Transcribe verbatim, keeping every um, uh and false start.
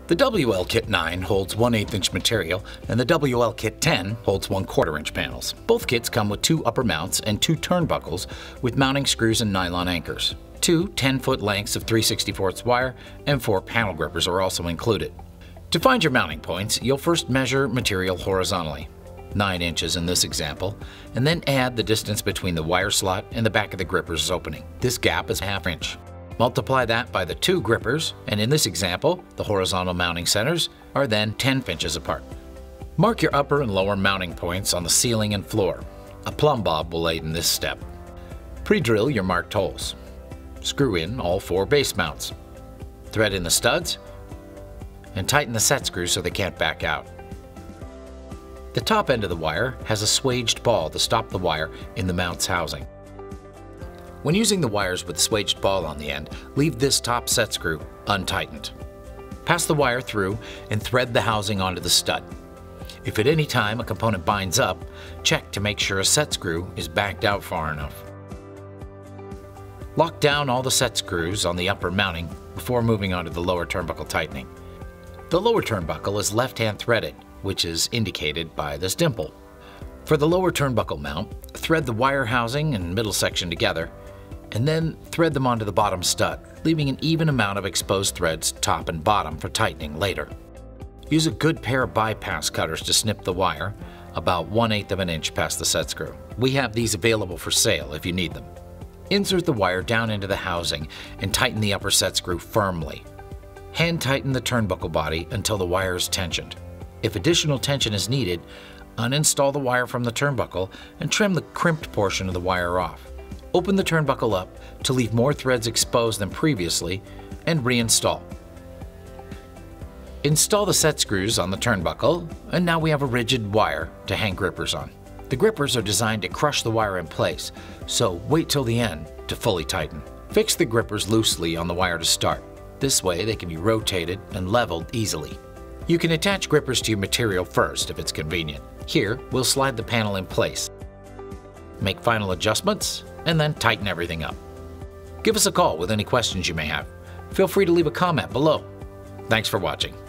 The W L K nine holds one eighth inch material and the W L K ten holds one quarter inch panels. Both kits come with two upper mounts and two turnbuckles with mounting screws and nylon anchors. Two ten foot lengths of three sixty-fourths wire and four panel grippers are also included. To find your mounting points, you'll first measure material horizontally, nine inches in this example, and then add the distance between the wire slot and the back of the gripper's opening. This gap is a half inch. Multiply that by the two grippers, and in this example, the horizontal mounting centers are then ten inches apart. Mark your upper and lower mounting points on the ceiling and floor. A plumb bob will aid in this step. Pre-drill your marked holes. Screw in all four base mounts. Thread in the studs, and tighten the set screws so they can't back out. The top end of the wire has a swaged ball to stop the wire in the mount's housing. When using the wires with swaged ball on the end, leave this top set screw untightened. Pass the wire through and thread the housing onto the stud. If at any time a component binds up, check to make sure a set screw is backed out far enough. Lock down all the set screws on the upper mounting before moving on to the lower turnbuckle tightening. The lower turnbuckle is left-hand threaded, which is indicated by this dimple. For the lower turnbuckle mount, thread the wire housing and middle section together, and then thread them onto the bottom stud, leaving an even amount of exposed threads top and bottom for tightening later. Use a good pair of bypass cutters to snip the wire about one eighth of an inch past the set screw. We have these available for sale if you need them. Insert the wire down into the housing and tighten the upper set screw firmly. Hand tighten the turnbuckle body until the wire is tensioned. If additional tension is needed, uninstall the wire from the turnbuckle and trim the crimped portion of the wire off. Open the turnbuckle up to leave more threads exposed than previously and reinstall. Install the set screws on the turnbuckle, and now we have a rigid wire to hang grippers on. The grippers are designed to crush the wire in place, so wait till the end to fully tighten. Fix the grippers loosely on the wire to start. This way they can be rotated and leveled easily. You can attach grippers to your material first if it's convenient. Here, we'll slide the panel in place. Make final adjustments, and then tighten everything up. Give us a call with any questions you may have. Feel free to leave a comment below. Thanks for watching.